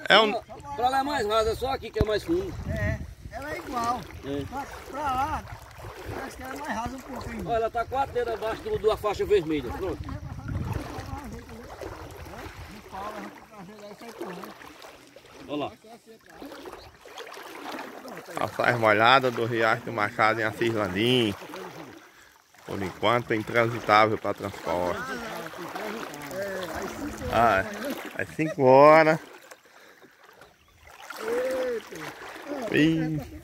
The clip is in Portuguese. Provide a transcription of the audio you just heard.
É um... Pra lá é mais rasa, só aqui que é mais fundo. Ela é igual. É. Pra lá, parece que ela é mais rasa um pouquinho. Olha, ela tá 4 dedos abaixo da faixa vermelha. Pronto. Olha lá. Passagem molhada do Riacho do Machado em Assis Landim. Por enquanto é intransitável para transporte. Às 5 horas. Ih.